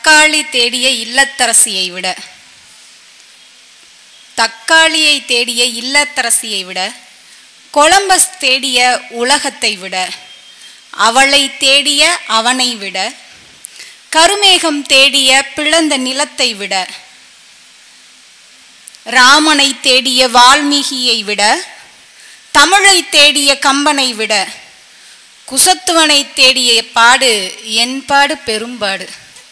தக்காளி தேடிய இல்லத்தரசியை விட தக்காளியை தேடிய இல்லத்தரசியை விட கொலம்பஸ் தேடிய உலகத்தை விட அவளை தேடிய அவனை விட கருமேகம் தேடிய பிளந்த நிலத்தை விட ராமனை தேடிய வால்மீகியை விட தமிழை தேடிய கம்பனை விட குசத்துவனை தேடிய பாடு என் பாடு பெரும்பாடு.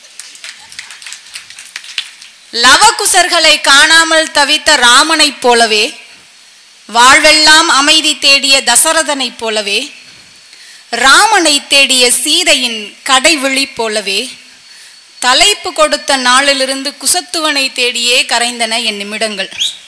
லவகுசர்களை காணாமல் தவித்த ராமனைப் போலவே வாழ்வெல்லாம் அமைதி தேடிய தசரதனைப் போலவே ராமனை தேடிய சீதையின் கடைவிழி போலவே தலைப்பு கொடுத்த நாளிலிருந்து குசத்துவனை தேடியே கரைந்தன என் நிமிடங்கள்.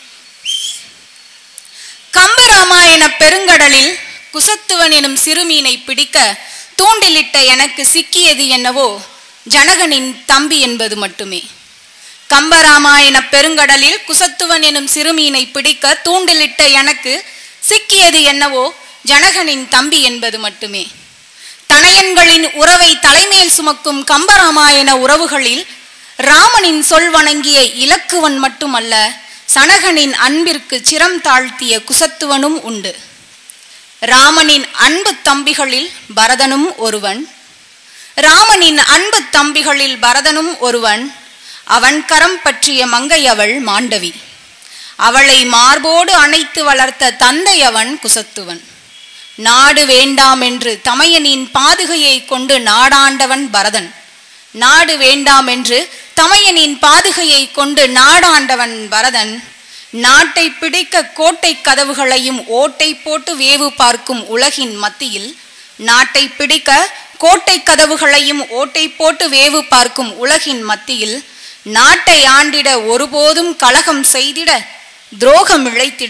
கம்பராமாயண பெருங்கடலில் குசத்துவன் எனும் சிறுமீனை பிடிக்க தூண்டிலிட்ட எனக்கு சிக்கியது என்னவோ ஜனகனின் தம்பி என்பது மட்டுமே. கம்பராமாயண பெருங்கடலில் குசத்துவன் எனும் சிறுமீனை பிடிக்க தூண்டிலிட்ட எனக்கு சிக்கியது என்னவோ ஜனகனின் தம்பி என்பது மட்டுமே. தனையன்களின் உறவை தலைமேல் சுமக்கும் கம்பராமாயண உறவுகளில் ராமனின் சொல் வணங்கிய இலக்குவன் மட்டுமல்ல, சனகனின் அன்பிற்கு சிரம் தாழ்த்திய குசத்துவனும் உண்டு. ராமனின் அன்பு தம்பிகளில் பரதனும் ஒருவன். ராமனின் அன்பு தம்பிகளில் பரதனும் ஒருவன். அவன் கரம் பற்றிய மங்கை அவள் மாண்டவி. அவளை மார்போடு அணைத்து வளர்த்த தந்தை அவன் குசத்துவன். நாடு வேண்டாம் என்று தமையனின் பாதுகையை கொண்டு நாடாண்டவன் பரதன். நாடு வேண்டாம் என்று தமையனின் பாதுகையை கொண்டு நாடாண்டவன் பரதன். நாட்டை பிடிக்க கோட்டை கதவுகளையும் ஓட்டை போட்டு வேவு பார்க்கும் உலகின் மத்தியில், நாட்டை பிடிக்க கோட்டை கதவுகளையும் ஓட்டை போட்டு வேவு பார்க்கும் உலகின் மத்தியில், நாட்டை ஆண்டிட ஒருபோதும் கலகம் செய்திட துரோகம் இழைத்திட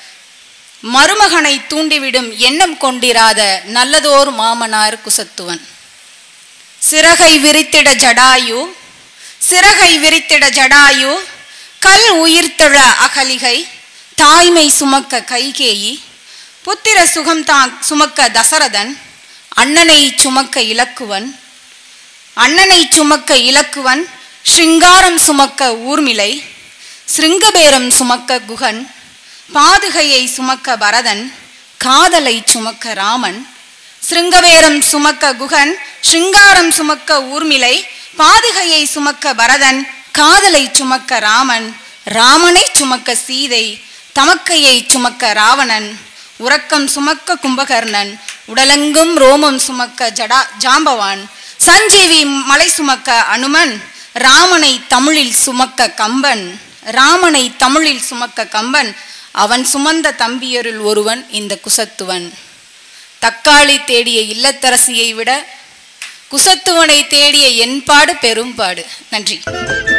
மருமகனை தூண்டிவிடும் எண்ணம் கொண்டிராத நல்லதோர் மாமனார் குசத்துவன். சிறகை விரித்திட ஜடாயு, சிறகை விரித்திட ஜடாயு, கல் உயிர்த்தெழ அகலிகை, தாய்மை சுமக்க கைகேயி, புத்திர சுகம்தான் சுமக்க தசரதன், அண்ணனை சுமக்க இலக்குவன், அண்ணனை சுமக்க இலக்குவன், ஸ்ருங்காரம் சுமக்க ஊர்மிளை, ஸ்ருங்கபேரம் சுமக்க குகன், பாதுகையை சுமக்க பரதன், காதலை சுமக்க ராமன். ஸ்ருங்கபேரம் சுமக்க குகன், ஸ்ருங்காரம் சுமக்க ஊர்மிளை, பாதுகையை சுமக்க பரதன், காதலை சுமக்க ராமன். ராமனை சுமக்க சீதை, தமக்கையை சுமக்க ராவணன். உறக்கம் சுமக்க கும்பகர்ணன், உடலெங்கும் ரோமம் சுமக்க ஜாம்பவான். சஞ்சீவி மலை சுமக்க அனுமன், ராமனை தமிழில் சுமக்க கம்பன். ராமனை தமிழில் சுமக்க கம்பன். அவன் சுமந்த தம்பியருள் ஒருவன் இந்த குசத்துவன். தக்காளி தேடிய இல்லத்தரசியை விட குசத்துவனை தேடிய என்பாடு பெரும்பாடு. நன்றி.